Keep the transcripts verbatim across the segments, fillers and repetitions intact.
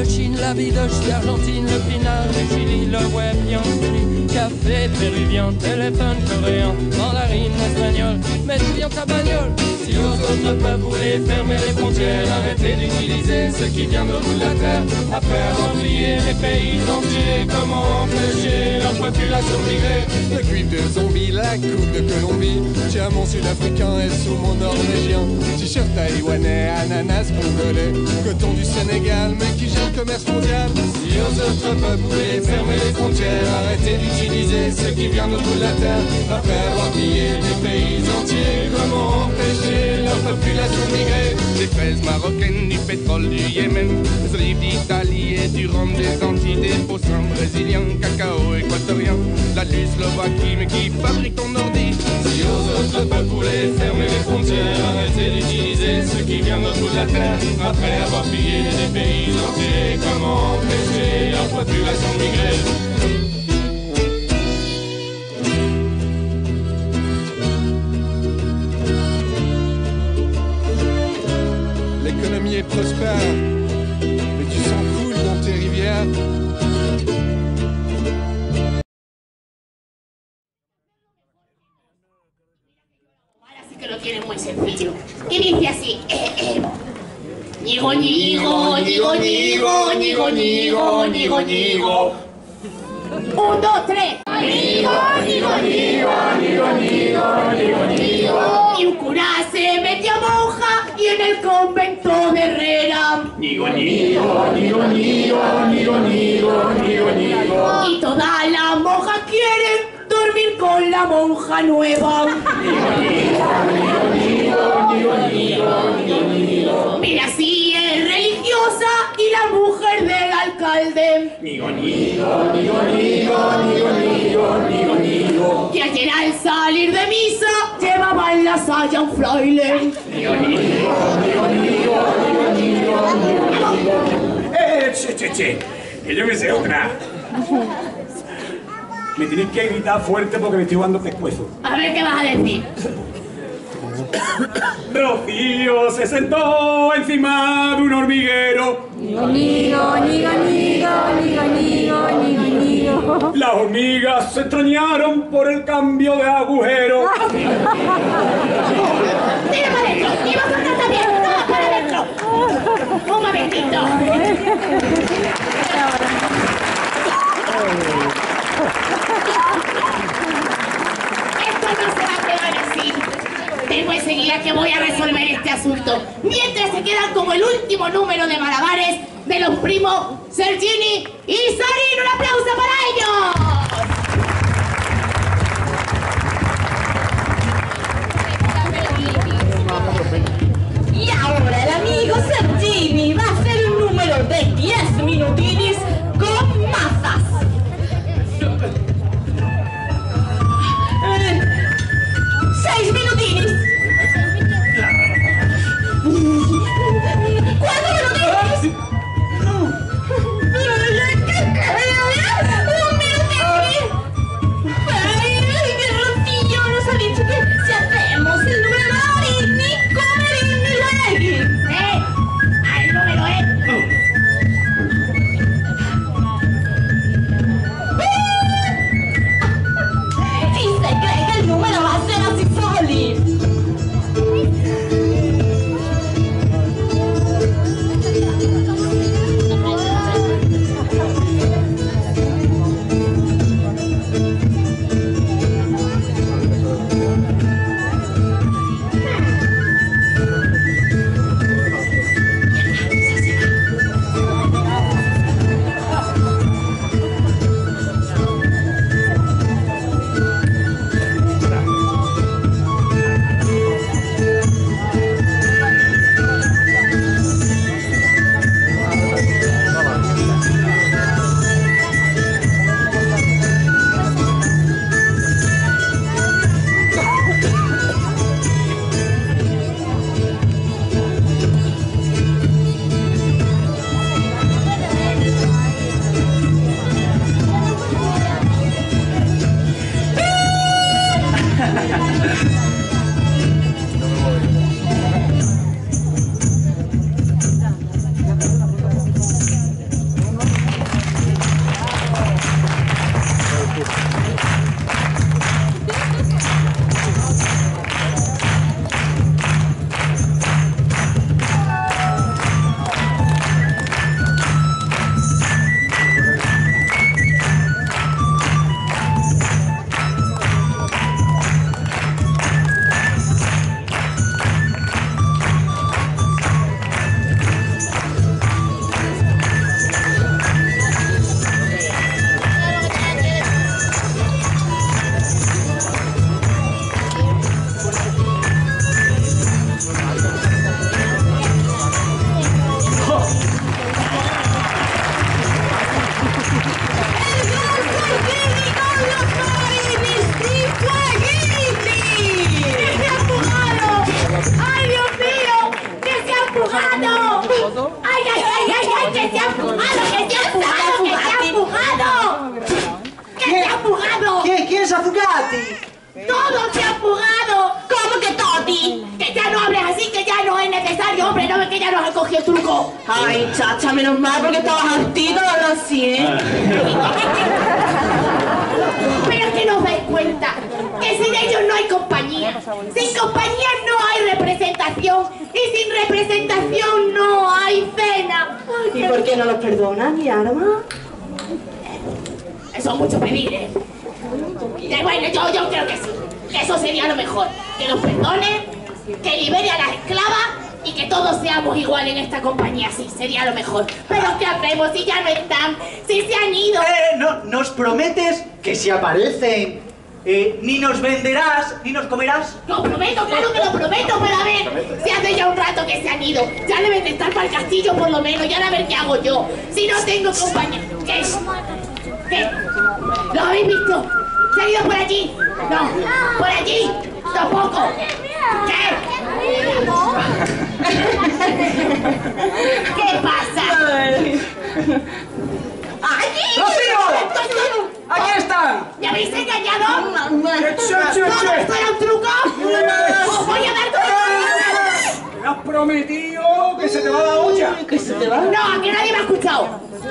de Chine, la bidoche d'Argentine, le pinard du Chili, le web yankee, café péruvien, téléphone coréen, mandarine espagnole, mais d'où vient ta bagnole? Si aux autres peuples voulez fermer les frontières, arrêtez d'utiliser ce qui vient de bout de la terre. Après avoir plié les pays entiers, comment empêcher leur population de migrer? Le cuivre de zombie, la coupe de Colombie, tiens mon sud-africain et sous mon norvégien, t-shirt taïwanais, ananas congolais, coton du Sénégal, mais qui gère le commerce mondial. Si aux autres peuples voulez fermer les frontières, arrêtez d'utiliser ce qui vient de bout de la terre. Après avoir pillé des pays entiers, comment empêcher leur population de migrer? Des fraises marocaines, du pétrole du Yémen, des olives d'Italie et du rhum des Antilles, des poussins brésiliens, cacao équatorien, la du Slovaquie, mais qui fabrique ton ordi. Si aux autres peuples voulez fermer les frontières, arrêtez d'utiliser ce qui vient de bout de la terre. Après avoir pillé des pays entiers, comment empêcher leur population de migrer? L'économie est prospère, mais tu sens cool dans tes rivières. Ahora sí que lo tienen muy sencillo. Y dice así. Eh, eh. Ñigo, ñigo, ñigo, ñigo, ñigo, ñigo, ñigo, ñigo. Un, dos, tres. Ñigo, ñigo, ñigo, ñigo, ñigo, ñigo, ñigo. Y un cura se metió monja y en el convento de Herrera. Ñigo, ñigo, ñigo, ñigo, ñigo, ñigo, ñigo, ñigo. Y todas las monjas quieren dormir con la monja nueva. Mira, si es religiosa y la mujer del alcalde. Nigo, nigo, nigo, nigo, nigo, nigo, nigo, nigo. Que ayer al salir de misa llevaba en la saya un fraile. Nigo, nigo, nigo, nigo, nigo, nigo, nigo. Eh, che, che, che. Que yo me sé otra. Me tienes que gritar fuerte porque me estoy jugando pescuezo. A ver qué vas a decir. Rocío se sentó encima de un hormiguero. Nigo, nigo, nigo, nigo, nigo, nigo, nigo, nigo. Las hormigas se extrañaron por el cambio de agujero. ¡Tira para adentro! ¡Y vas a cantar también! ¡Toma para adentro! ¡Un momentito! Esto no se va a quedar así. Tengo enseguida que voy a resolver este asunto. Mientras se quedan como el último número de malabares de los primos Sergini y Sarin. ¡Un aplauso para ellos! Y ahora el amigo Sergini va a hacer un número de diez minutinis con mazas. Eh, seis minutinis. ¿Cuatro minutinis? Un minutito. todo. ¡Ay, ay, ay, ay, ay! ¡Que se ha fugado, que se ha fugado, que se ha fugado! ¡Que se ha fugado! Chi, chi è Fugati? ¡Todo se ha fugado! ¿Cómo que Toti? Que ya no hables así, que ya no es necesario, hombre, no ves que ya nos ha cogido el truco. Ay, chacha, menos mal porque estabas altito de hablar así, ¿eh? Pero es que no os dais cuenta que sin ellos no hay compañía. Sin compañía no hay representación. Y sin representación no hay cena. ¿Y por qué no los perdonas, mi arma? Eso es mucho pedir, ¿eh? Y bueno, yo, yo creo que sí. Que eso sería lo mejor. Que los perdone, que libere a las esclavas y que todos seamos igual en esta compañía. Sí, sería lo mejor. Pero ¿qué hacemos si ya no están? Si se han ido. Eh, no, ¿nos prometes que si aparecen eh, ni nos venderás ni nos comerás? Lo prometo, claro que lo prometo, pero a ver, si hace ya un rato que se han ido, ya deben de estar para el castillo por lo menos, ya a ver qué hago yo, si no tengo compañía. ¿Qué? ¿Qué? ¿Lo habéis visto? ¿Se ha ido por allí? No, por allí, tampoco. ¿Qué? ¿Qué pasa? ¡Allí! ¡Rocío! ¡Aquí están! ¿Me habéis engañado? Che, che, che, ¿Todo che. esto era un truco? ¡Os voy a dar todo! Me has prometido que se te va la olla. ¿Que se te va? No, que nadie me ha escuchado.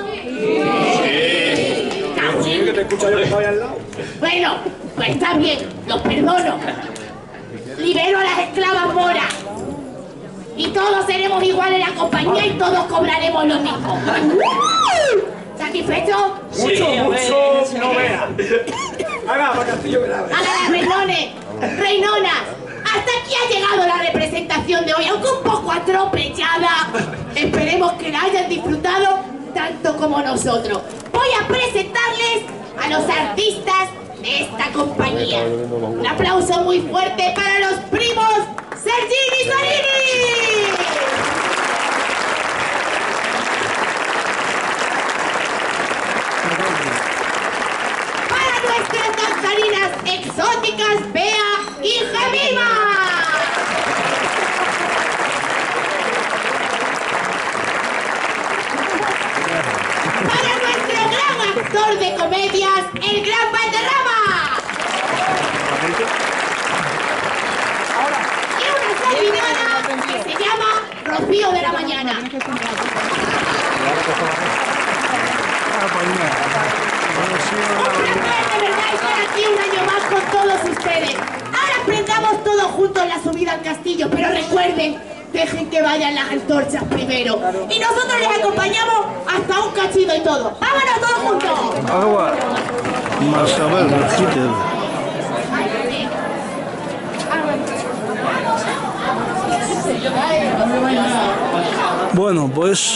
Sí, que te escucha yo que estaba ahí al lado. Bueno, pues está bien, los perdono. Libero a las esclavas moras. Y todos seremos iguales en la compañía y todos cobraremos lo mismo. ¿Satisfechos? Mucho, mucho, no veas. Haga, para Castillo que la ve. ¡Hágala, reinones! ¡Reinonas! Hasta aquí ha llegado la representación de hoy, aunque un poco atropellada. Esperemos que la hayan disfrutado tanto como nosotros. Voy a presentarles a los artistas de esta compañía. Un aplauso muy fuerte para los primos Sergini Sorini. Para nuestras danzarinas exóticas Bea y Jemima. Para nuestro gran actor de comedias, el gran Valderrama. Y una servidora que se llama Rocío de la Mañana. Un placer de verdad estar aquí un año más con todos ustedes. Ahora aprendamos todos juntos la subida al castillo, pero recuerden, dejen que vayan las antorchas primero. Y nosotros les acompañamos hasta un cachito y todo. ¡Vámonos todos juntos! Agua. Más a ver, Peter. Bueno, pues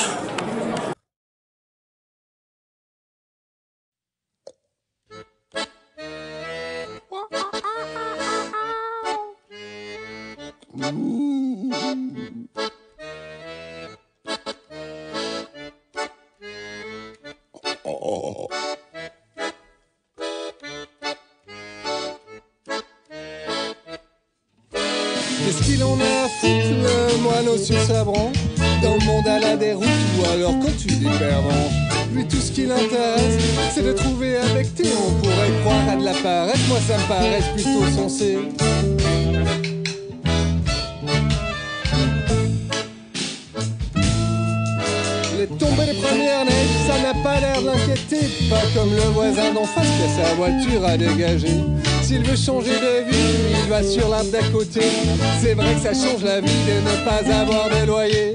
Qu'est-ce qu'il en a à foutre, le moineau sur sa branche, dans le monde à la déroute ou alors quand tu dépervenches. Lui, tout ce qui l'intéresse, c'est de trouver avec thé. On pourrait croire à de la paresse, moi ça me paraît plutôt sensé. Les tombées des premières neiges, ça n'a pas l'air de l'inquiéter. Pas comme le voisin d'en face qui a sa voiture à dégager. S'il veut changer de vie, il va sur l'arbre d'à côté. C'est vrai que ça change la vie de ne pas avoir de loyer.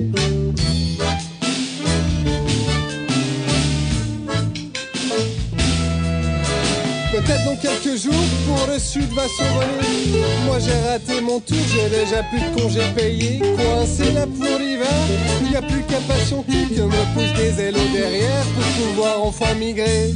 Peut-être dans quelques jours, pour le sud va s'envoler. Moi j'ai raté mon tour, j'ai déjà plus de congés payés. Coincé là pour l'hiver, il n'y a plus qu'à patienter que me pousse des ailes au derrière pour pouvoir enfin migrer.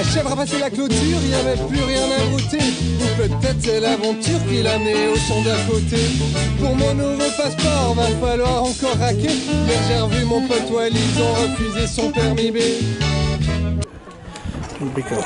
chèvre a passé la clôture, il n'y avait plus rien à brouter. Ou peut-être c'est l'aventure qui l'a amené au champ d'à côté. Pour mon nouveau passeport, va falloir encore raquer. Hier j'ai revu mon pote Wally, ils ont refusé son permis B. Complicado.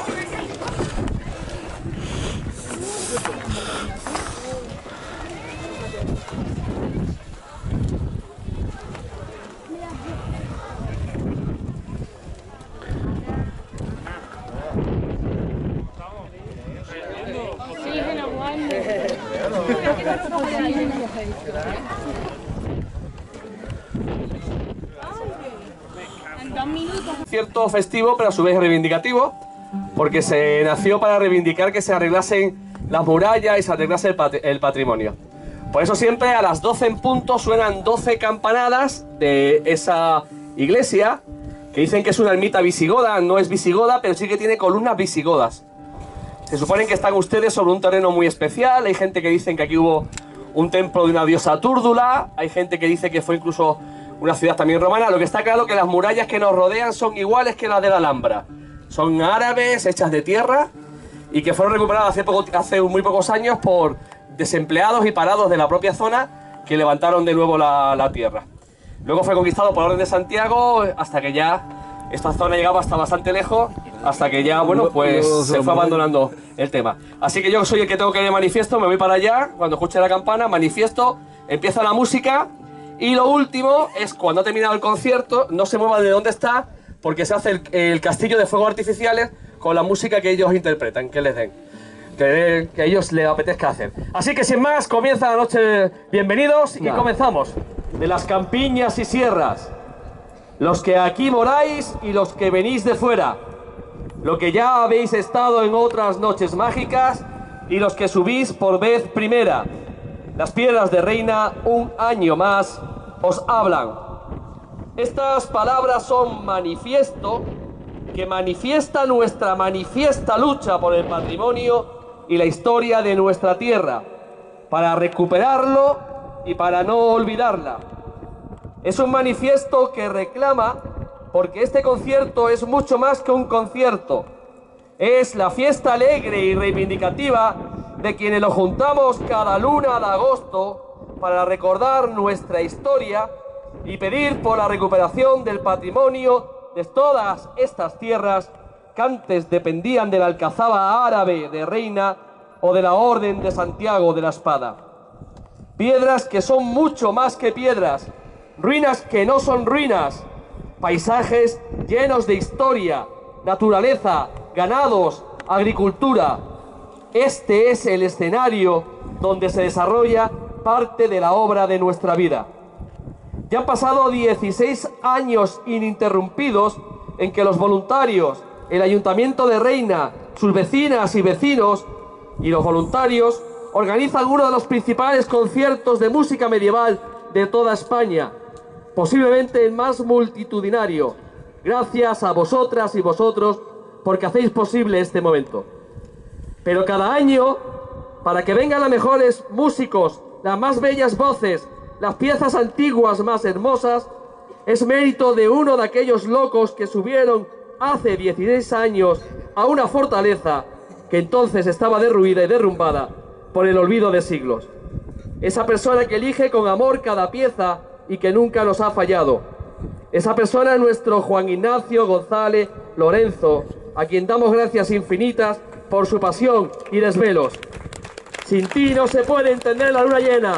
Cierto festivo, pero a su vez reivindicativo, porque se nació para reivindicar que se arreglasen las murallas y se arreglase el, pat el patrimonio. Por eso siempre a las doce en punto suenan doce campanadas de esa iglesia, que dicen que es una ermita visigoda. No es visigoda, pero sí que tiene columnas visigodas. Se supone que están ustedes sobre un terreno muy especial. Hay gente que dice que aquí hubo un templo de una diosa túrdula, hay gente que dice que fue incluso una ciudad también romana. Lo que está claro que las murallas que nos rodean son iguales que las de la Alhambra. Son árabes, hechas de tierra, y que fueron recuperadas hace, poco, hace muy pocos años por desempleados y parados de la propia zona que levantaron de nuevo la, la tierra. Luego fue conquistado por orden de Santiago hasta que ya esta zona llegaba hasta bastante lejos, hasta que ya, bueno, pues se fue abandonando el tema. Así que yo soy el que tengo que ir de manifiesto, me voy para allá, cuando escuche la campana, manifiesto, empieza la música, y lo último es cuando ha terminado el concierto, no se muevan de donde está, porque se hace el, el castillo de fuegos artificiales con la música que ellos interpretan, que les den, que, que a ellos les apetezca hacer. Así que sin más, comienza la noche. Bienvenidos y comenzamos. De las campiñas y sierras, los que aquí moráis y los que venís de fuera, lo que ya habéis estado en otras noches mágicas y los que subís por vez primera, las piedras de Reina un año más os hablan. Estas palabras son manifiesto que manifiesta nuestra manifiesta lucha por el patrimonio y la historia de nuestra tierra, para recuperarlo y para no olvidarla. Es un manifiesto que reclama, porque este concierto es mucho más que un concierto. Es la fiesta alegre y reivindicativa de quienes nos juntamos cada luna de agosto para recordar nuestra historia y pedir por la recuperación del patrimonio de todas estas tierras que antes dependían de la alcazaba árabe de Reina o de la Orden de Santiago de la Espada. Piedras que son mucho más que piedras, ruinas que no son ruinas, paisajes llenos de historia, naturaleza, ganados, agricultura. Este es el escenario donde se desarrolla parte de la obra de nuestra vida. Ya han pasado dieciséis años ininterrumpidos en que los voluntarios, el Ayuntamiento de Reina, sus vecinas y vecinos y los voluntarios organizan uno de los principales conciertos de música medieval de toda España, posiblemente el más multitudinario. Gracias a vosotras y vosotros porque hacéis posible este momento. Pero cada año, para que vengan los mejores músicos, las más bellas voces, las piezas antiguas más hermosas, es mérito de uno de aquellos locos que subieron hace dieciséis años a una fortaleza que entonces estaba derruida y derrumbada por el olvido de siglos. Esa persona que elige con amor cada pieza y que nunca nos ha fallado. Esa persona es nuestro Juan Ignacio González Lorenzo, a quien damos gracias infinitas por su pasión y desvelos. Sin ti no se puede entender la luna llena.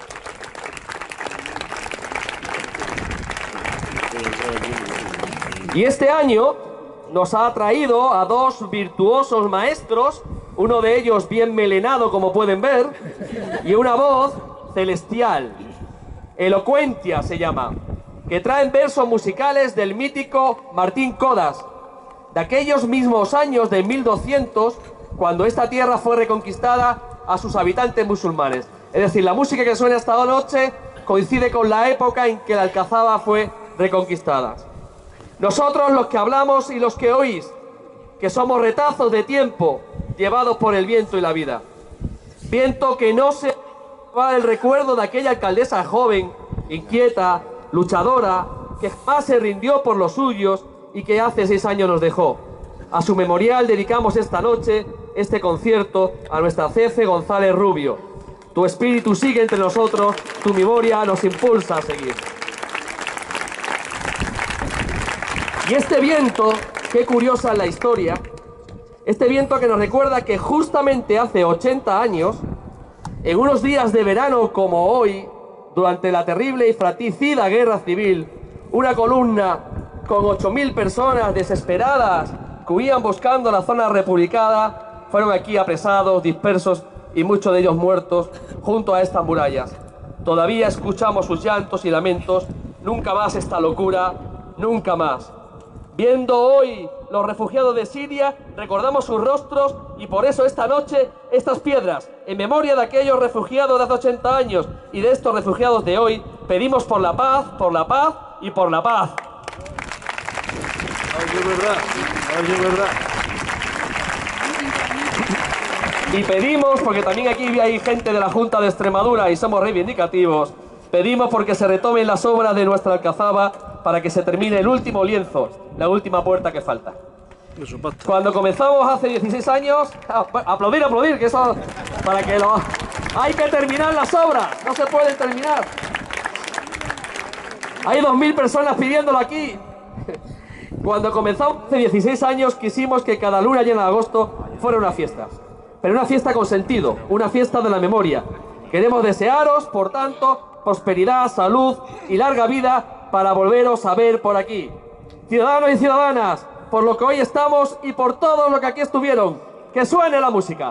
Y este año nos ha traído a dos virtuosos maestros, uno de ellos bien melenado como pueden ver, y una voz celestial, Elocuentia se llama, que traen versos musicales del mítico Martín Codas, de aquellos mismos años de mil doscientos, cuando esta tierra fue reconquistada a sus habitantes musulmanes. Es decir, la música que suena esta noche coincide con la época en que la Alcazaba fue reconquistada. Nosotros, los que hablamos y los que oís, que somos retazos de tiempo llevados por el viento y la vida. Viento que no se va el recuerdo de aquella alcaldesa joven, inquieta, luchadora, que jamás se rindió por los suyos y que hace seis años nos dejó. A su memorial dedicamos esta noche, este concierto, a nuestra Cece González Rubio. Tu espíritu sigue entre nosotros, tu memoria nos impulsa a seguir. Y este viento, qué curiosa es la historia, este viento que nos recuerda que justamente hace ochenta años, en unos días de verano como hoy, durante la terrible y fratricida guerra civil, una columna con ocho mil personas desesperadas que huían buscando la zona republicana, fueron aquí apresados, dispersos y muchos de ellos muertos junto a estas murallas. Todavía escuchamos sus llantos y lamentos. Nunca más esta locura, nunca más. Viendo hoy los refugiados de Siria, recordamos sus rostros y por eso esta noche estas piedras, en memoria de aquellos refugiados de hace ochenta años y de estos refugiados de hoy, pedimos por la paz, por la paz y por la paz. Ay, es verdad, ay, es verdad. Y pedimos, porque también aquí hay gente de la Junta de Extremadura y somos reivindicativos, pedimos porque se retomen las obras de nuestra Alcazaba para que se termine el último lienzo, la última puerta que falta. Cuando comenzamos hace dieciséis años, aplaudir, aplaudir, que eso, para que lo... Hay que terminar las obras, no se pueden terminar. Hay dos mil personas pidiéndolo aquí. Cuando comenzamos hace dieciséis años quisimos que cada luna llena de agosto fuera una fiesta. Pero una fiesta con sentido, una fiesta de la memoria. Queremos desearos, por tanto, prosperidad, salud y larga vida para volveros a ver por aquí. Ciudadanos y ciudadanas, por lo que hoy estamos y por todos los que aquí estuvieron, que suene la música.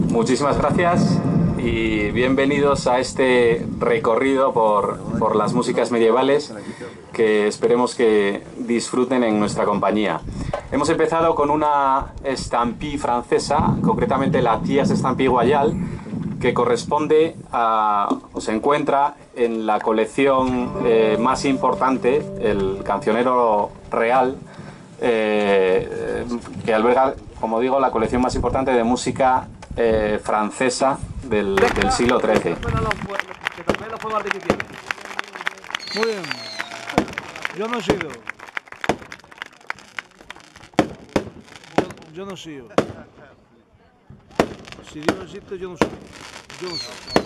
Muchísimas gracias y bienvenidos a este recorrido por, por las músicas medievales que esperemos que disfruten en nuestra compañía. Hemos empezado con una estampí francesa, concretamente la Thiers Estampí Royale, que corresponde a, o se encuentra en la colección eh, más importante, el Cancionero Real, eh, que alberga, como digo, la colección más importante de música eh, francesa del, del siglo trece. Muy bien. Yo no sigo. Yo, yo no sigo. Si Dios no existe, yo no soy. Yo no soy.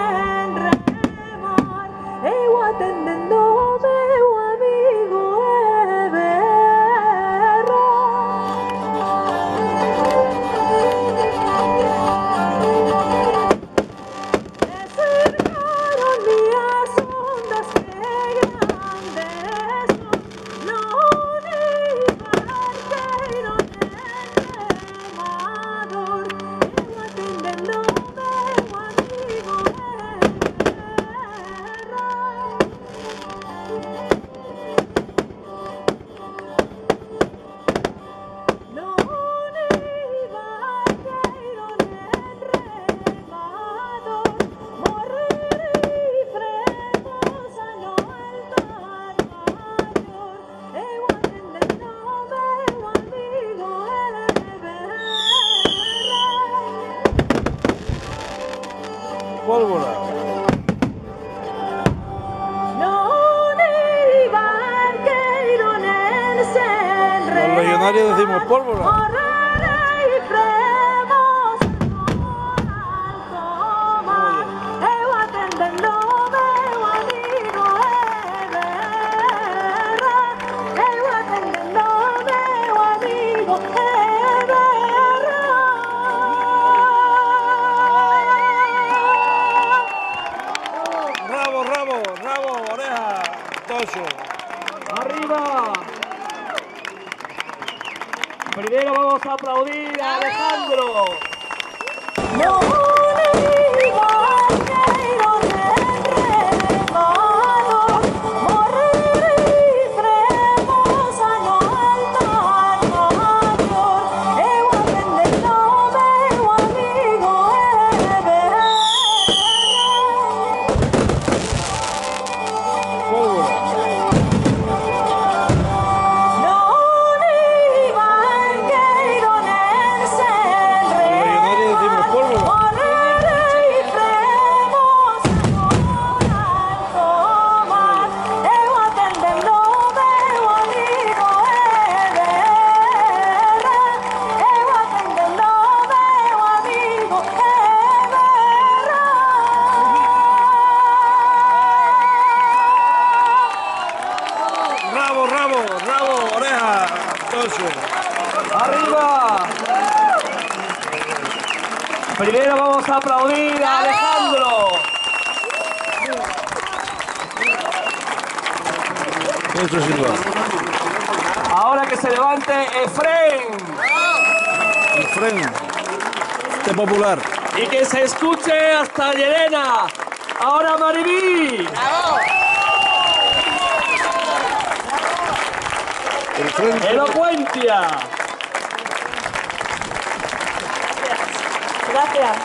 Pólvora. Los legionarios decimos pólvora. Rabo, rabo, rabo, oreja, tocho. ¡Arriba! Primero vamos a aplaudir a Alejandro. Rabo, rabo, rabo, oreja, tocho. ¡Arriba! Primero vamos a aplaudir a Alejandro. Eso sí va. Ahora que se levante Efren. Efren, este popular. Y que se escuche hasta Llerena. Ahora Maribí. Elocuencia. Gracias.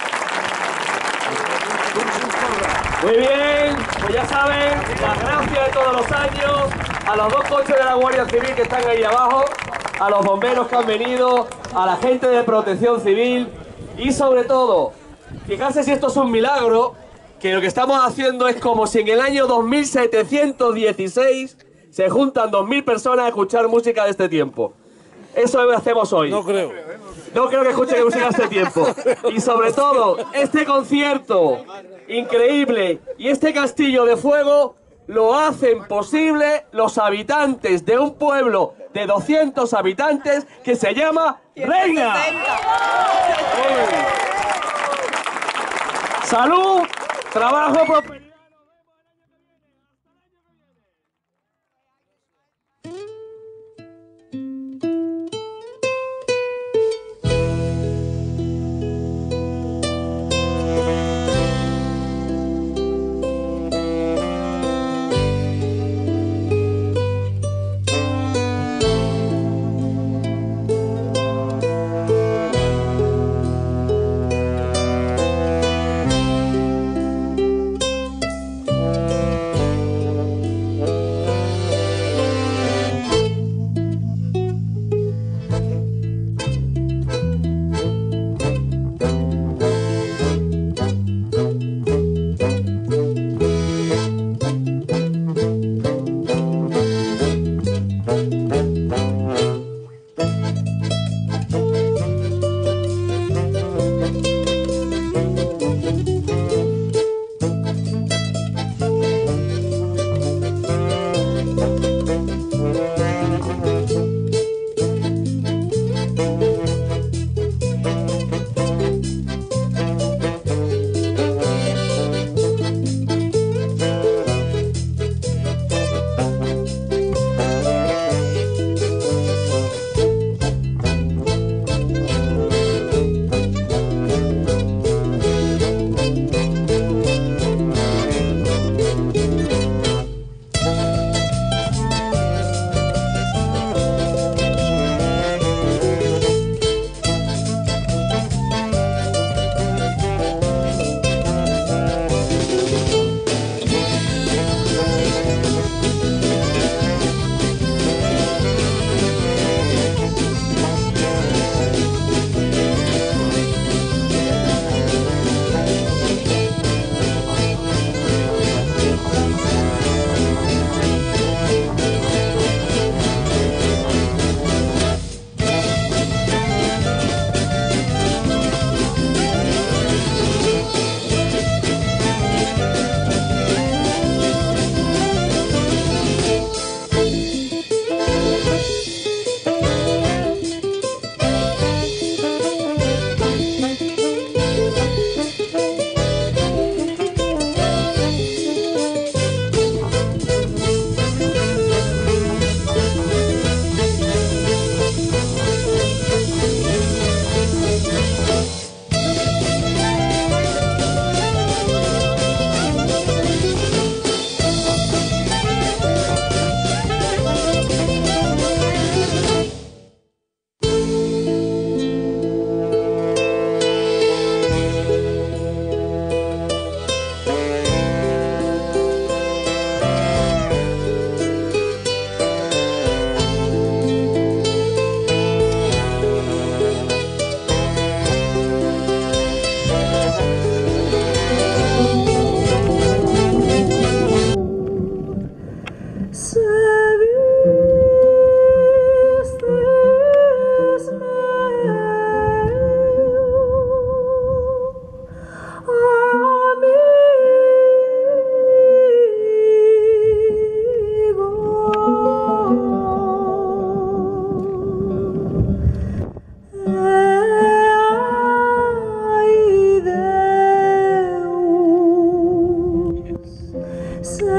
Muy bien, pues ya saben, las gracias de todos los años a los dos coches de la Guardia Civil que están ahí abajo, a los bomberos que han venido, a la gente de Protección Civil y sobre todo, fijarse si esto es un milagro, que lo que estamos haciendo es como si en el año dos mil setecientos dieciséis se juntan dos mil personas a escuchar música de este tiempo. Eso es lo que hacemos hoy. No creo. No creo que escuchen música de este tiempo. Y sobre todo, este concierto increíble y este castillo de fuego lo hacen posible los habitantes de un pueblo de doscientos habitantes que se llama Reina. Salud, trabajo, prosperidad. So